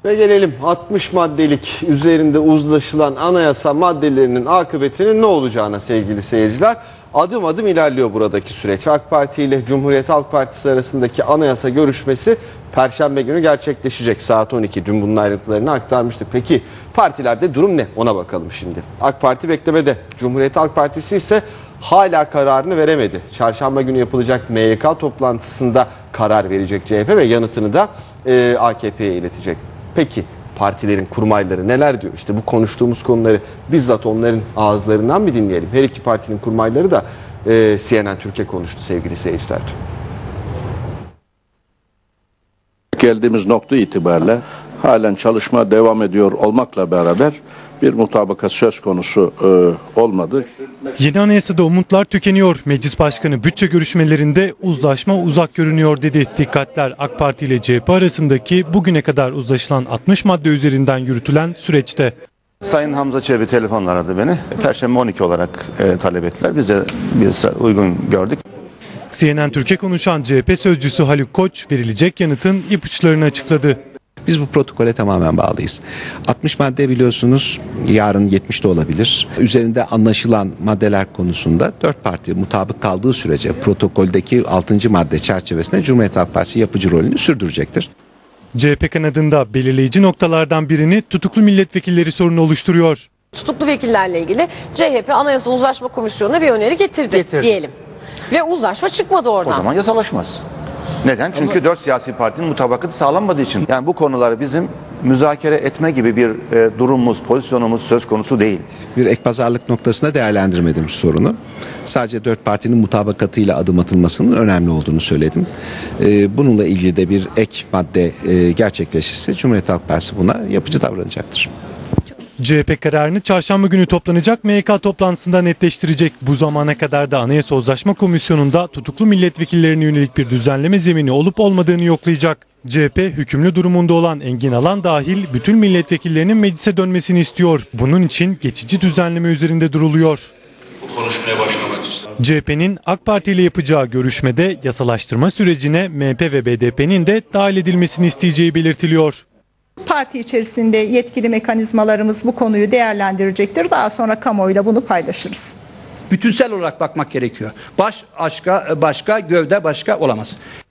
Ve gelelim 60 maddelik üzerinde uzlaşılan anayasa maddelerinin akıbetinin ne olacağına sevgili seyirciler. Adım adım ilerliyor buradaki süreç. AK Parti ile Cumhuriyet Halk Partisi arasındaki anayasa görüşmesi Perşembe günü gerçekleşecek saat 12. Dün bunun ayrıntılarını aktarmıştık. Peki partilerde durum ne? Ona bakalım şimdi. AK Parti beklemede. Cumhuriyet Halk Partisi ise hala kararını veremedi. Çarşamba günü yapılacak MYK toplantısında karar verecek CHP ve yanıtını da AKP'ye iletecek. Peki partilerin kurmayları neler diyor? İşte bu konuştuğumuz konuları bizzat onların ağızlarından bir dinleyelim. Her iki partinin kurmayları da CNN Türkiye konuştu sevgili seyirciler. Geldiğimiz nokta itibariyle halen çalışma devam ediyor olmakla beraber bir mutabakat söz konusu olmadı. Yeni anayasada umutlar tükeniyor. Meclis Başkanı bütçe görüşmelerinde uzlaşma uzak görünüyor dedi. Dikkatler AK Parti ile CHP arasındaki bugüne kadar uzlaşılan 60 madde üzerinden yürütülen süreçte. Sayın Hamza Çelebi telefonla aradı beni. Perşembe 12 olarak talep ettiler. Biz uygun gördük. CNN Türkiye konuşan CHP sözcüsü Haluk Koç verilecek yanıtın ipuçlarını açıkladı. Biz bu protokole tamamen bağlıyız. 60 madde biliyorsunuz, yarın 70 de olabilir. Üzerinde anlaşılan maddeler konusunda 4 parti mutabık kaldığı sürece protokoldeki 6. madde çerçevesinde Cumhuriyet Halk Partisi yapıcı rolünü sürdürecektir. CHP kanadında belirleyici noktalardan birini tutuklu milletvekilleri sorunu oluşturuyor. Tutuklu vekillerle ilgili CHP Anayasa Uzlaşma Komisyonu'na bir öneri getirdi diyelim. Ve uzlaşma çıkmadı oradan. O zaman yasalaşmaz. Neden? Çünkü 4 siyasi partinin mutabakatı sağlanmadığı için. Yani bu konuları bizim müzakere etme gibi bir durumumuz, pozisyonumuz söz konusu değil. Bir ek pazarlık noktasında değerlendirmedim sorunu. Sadece 4 partinin mutabakatıyla adım atılmasının önemli olduğunu söyledim. Bununla ilgili de bir ek madde gerçekleşirse Cumhuriyet Halk Partisi buna yapıcı davranacaktır. CHP kararını çarşamba günü toplanacak MYK toplantısında netleştirecek. Bu zamana kadar da Anayasa Uzlaşma Komisyonu'nda tutuklu milletvekillerine yönelik bir düzenleme zemini olup olmadığını yoklayacak. CHP hükümlü durumunda olan Engin Alan dahil bütün milletvekillerinin meclise dönmesini istiyor. Bunun için geçici düzenleme üzerinde duruluyor. Bu konuşmaya başlamak istiyorum. CHP'nin AK Parti ile yapacağı görüşmede yasalaştırma sürecine MHP ve BDP'nin de dahil edilmesini isteyeceği belirtiliyor. Parti içerisinde yetkili mekanizmalarımız bu konuyu değerlendirecektir. Daha sonra kamuoyuyla bunu paylaşırız. Bütünsel olarak bakmak gerekiyor. Baş başka, gövde başka olamaz.